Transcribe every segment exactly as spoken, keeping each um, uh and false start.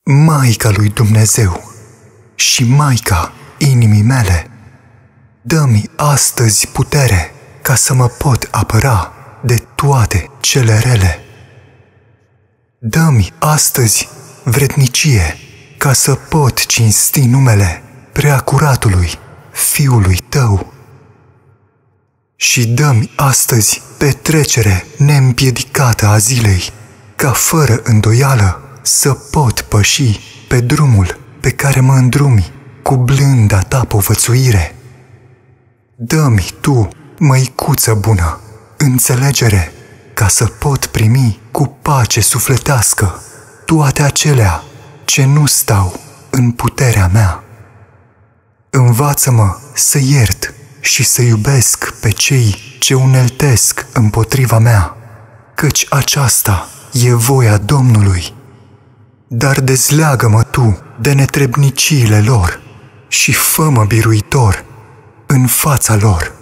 Maica lui Dumnezeu și Maica inimii mele, dă-mi astăzi putere ca să mă pot apăra de toate cele rele. Dă-mi astăzi vrednicie ca să pot cinsti numele Preacuratului Fiului Tău. Și dă-mi astăzi petrecere neîmpiedicată a zilei, ca fără îndoială să pot păși pe drumul pe care mă îndrumi cu blânda Ta povățuire. Dă-mi Tu, măicuță bună, înțelegere ca să pot primi cu pace sufletească toate acelea ce nu stau în puterea mea. Învață-mă să iert și să iubesc pe cei ce uneltesc împotriva mea, căci aceasta e voia Domnului. Dar dezleagă-mă Tu de netrebniciile lor și fă-mă biruitor în fața lor.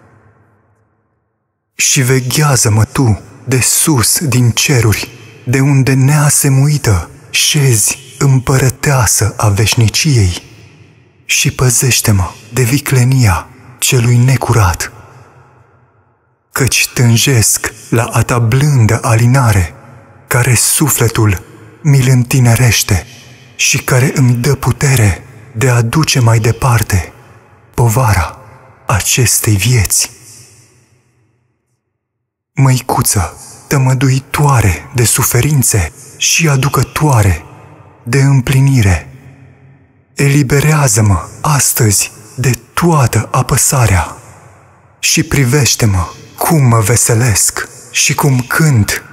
Și veghează-mă Tu de sus din ceruri, de unde neasemuită șezi împărăteasă a veșniciei, și păzește-mă de viclenia celui necurat, căci tânjesc la a Ta blândă alinare, care sufletul mi-l întinerește și care îmi dă putere de a duce mai departe povara acestei vieți. Măicuță, tămăduitoare de suferințe și aducătoare de împlinire, eliberează-mă astăzi de toată apăsarea și privește-mă cum mă veselesc și cum cânt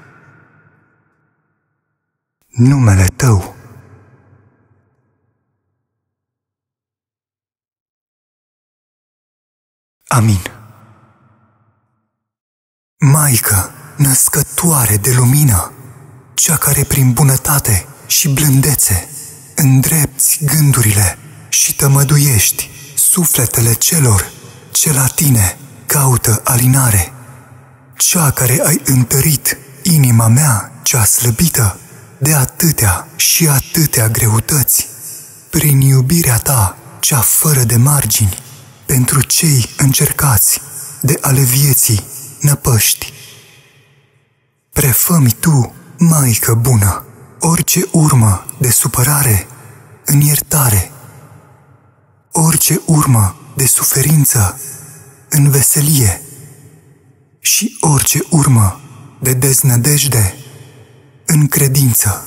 numele Tău. Amin. Maică, născătoare de lumină, cea care prin bunătate și blândețe îndrepți gândurile și tămăduiești sufletele celor ce la Tine caută alinare, cea care ai întărit inima mea cea slăbită de atâtea și atâtea greutăți, prin iubirea Ta cea fără de margini, pentru cei încercați de ale vieții năpăști. Prefă-mi Tu, Maică bună, orice urmă de supărare în iertare, orice urmă de suferință în veselie și orice urmă de deznădejde în credință.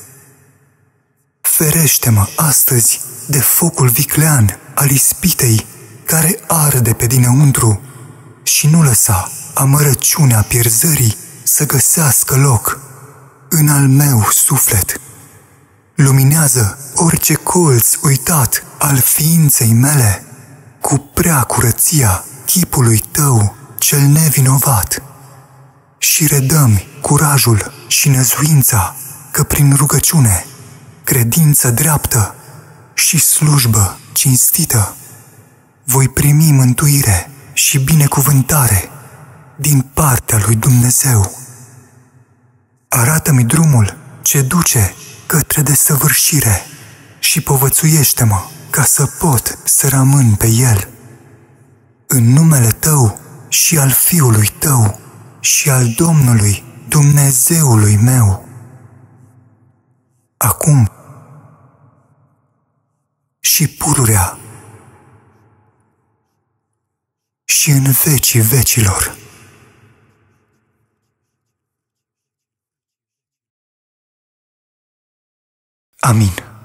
Ferește-mă astăzi de focul viclean al ispitei care arde pe dinăuntru și nu lăsa amărăciunea pierzării să găsească loc în al meu suflet. Luminează orice colț uitat al ființei mele cu prea curăția chipului Tău cel nevinovat și redă-mi curajul și năzuința că prin rugăciune, credință dreaptă și slujbă cinstită voi primi mântuire și binecuvântare din partea lui Dumnezeu. Arată-mi drumul ce duce către desăvârșire și povățuiește-mă ca să pot să rămân pe el. În numele Tău și al Fiului Tău și al Domnului Dumnezeului meu, acum și pururea și în vecii vecilor. Amin.